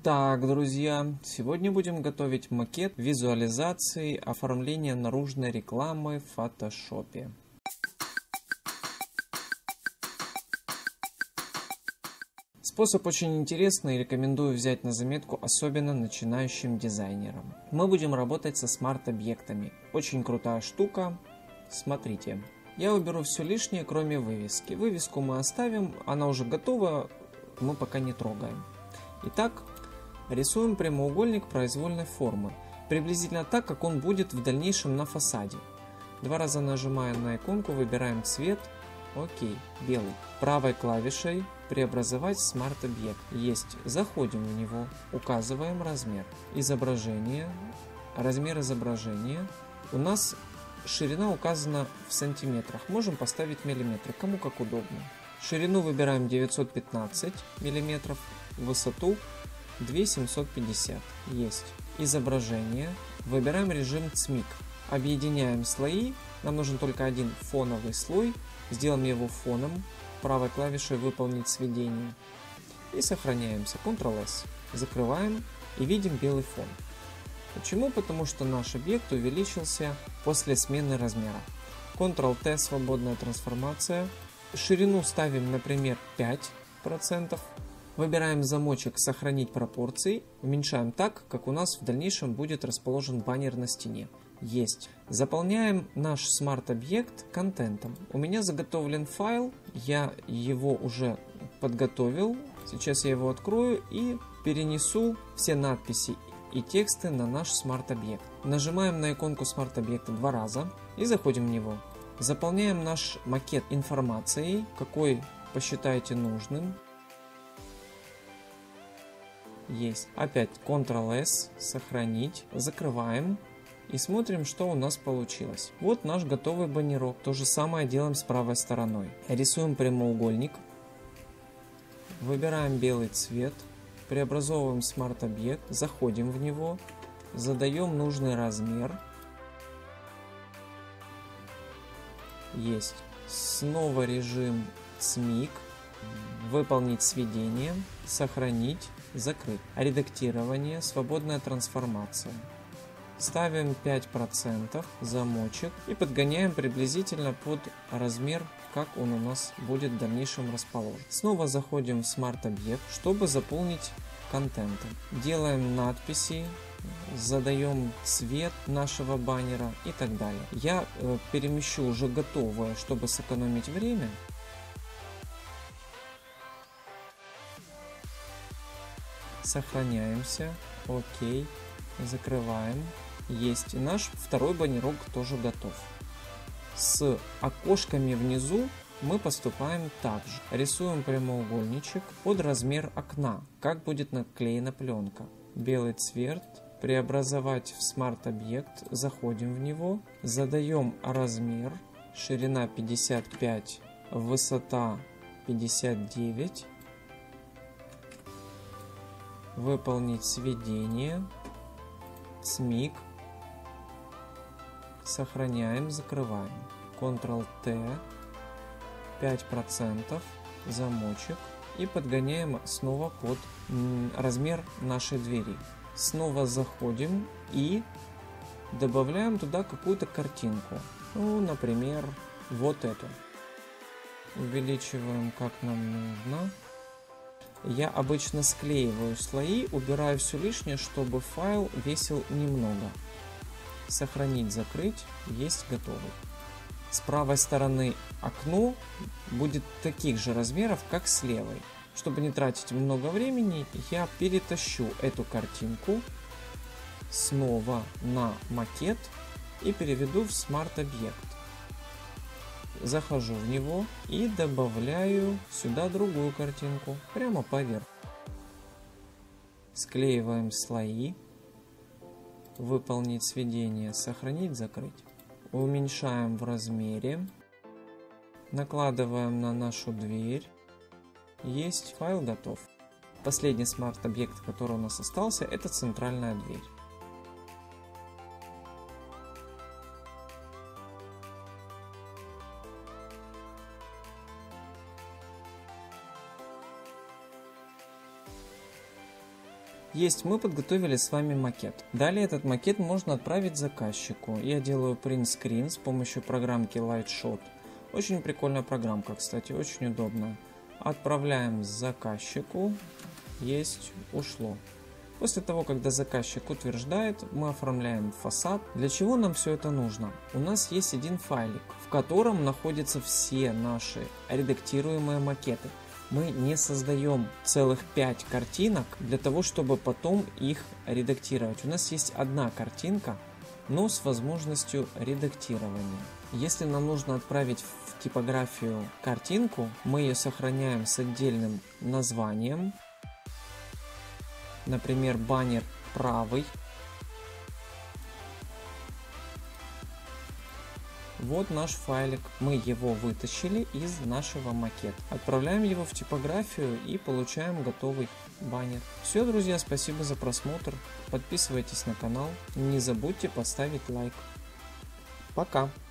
Так, друзья, сегодня будем готовить макет визуализации оформления наружной рекламы в фотошопе. Способ очень интересный и рекомендую взять на заметку, особенно начинающим дизайнерам. Мы будем работать со смарт-объектами. Очень крутая штука. Смотрите. Я уберу все лишнее, кроме вывески. Вывеску мы оставим, она уже готова, мы пока не трогаем. Итак, рисуем прямоугольник произвольной формы, приблизительно так, как он будет в дальнейшем на фасаде. Два раза нажимаем на иконку, выбираем цвет. Окей, белый. Правой клавишей преобразовать в смарт-объект. Есть. Заходим в него, указываем размер. Изображение. Размер изображения. У нас ширина указана в сантиметрах. Можем поставить миллиметры, кому как удобно. Ширину выбираем 915 миллиметров, высоту 2750. Есть. Изображение. Выбираем режим CMYK. Объединяем слои. Нам нужен только один фоновый слой. Сделаем его фоном. Правой клавишей выполнить сведение. И сохраняемся. Ctrl-S. Закрываем и видим белый фон. Почему? Потому что наш объект увеличился после смены размера. Ctrl-T. Свободная трансформация. Ширину ставим, например, 5%. Выбираем замочек «Сохранить пропорции», уменьшаем так, как у нас в дальнейшем будет расположен баннер на стене. Есть. Заполняем наш смарт-объект контентом. У меня заготовлен файл, я его уже подготовил. Сейчас я его открою и перенесу все надписи и тексты на наш смарт-объект. Нажимаем на иконку смарт-объекта два раза и заходим в него. Заполняем наш макет информацией, какой посчитаете нужным. Есть. Опять Ctrl-S, сохранить, закрываем и смотрим, что у нас получилось. Вот наш готовый баннерок. То же самое делаем с правой стороной. Рисуем прямоугольник, выбираем белый цвет, преобразовываем смарт-объект, заходим в него, задаем нужный размер. Есть. Снова режим CMYK, выполнить сведение, сохранить, закрыть. Редактирование, свободная трансформация. Ставим 5%, замочек и подгоняем приблизительно под размер, как он у нас будет в дальнейшем расположен. Снова заходим в смарт-объект, чтобы заполнить контентом. Делаем надписи, задаем цвет нашего баннера и так далее. Я перемещу уже готовое, чтобы сэкономить время. Сохраняемся. Окей. Закрываем. Есть. И наш второй баннерок тоже готов. С окошками внизу мы поступаем так же. Рисуем прямоугольничек под размер окна. Как будет наклеена пленка. Белый цвет. Преобразовать в смарт-объект. Заходим в него. Задаем размер. Ширина 55. Высота 59. Выполнить сведение. CMYK. Сохраняем, закрываем. Ctrl-T. 5%. Замочек. И подгоняем снова под размер нашей двери. Снова заходим и добавляем туда какую-то картинку. Ну, например, вот эту. Увеличиваем, как нам нужно. Я обычно склеиваю слои, убираю все лишнее, чтобы файл весил немного. Сохранить, закрыть. Есть, готовый. С правой стороны окно будет таких же размеров, как с левой. Чтобы не тратить много времени, я перетащу эту картинку снова на макет и переведу в смарт-объект. Захожу в него и добавляю сюда другую картинку прямо поверх. Склеиваем слои. Выполнить сведение, сохранить, закрыть. Уменьшаем в размере. Накладываем на нашу дверь. Есть, файл готов. Последний смарт-объект, который у нас остался, это центральная дверь. Есть, мы подготовили с вами макет. Далее этот макет можно отправить заказчику. Я делаю print screen с помощью программки Lightshot. Очень прикольная программка, кстати, очень удобная. Отправляем заказчику. Есть, ушло. После того, когда заказчик утверждает, мы оформляем фасад. Для чего нам все это нужно? У нас есть один файлик, в котором находятся все наши редактируемые макеты. Мы не создаем целых 5 картинок для того, чтобы потом их редактировать. У нас есть одна картинка, но с возможностью редактирования. Если нам нужно отправить в типографию картинку, мы ее сохраняем с отдельным названием. Например, баннер правый. Вот наш файлик, мы его вытащили из нашего макета. Отправляем его в типографию и получаем готовый баннер. Все, друзья, спасибо за просмотр. Подписывайтесь на канал. Не забудьте поставить лайк. Пока!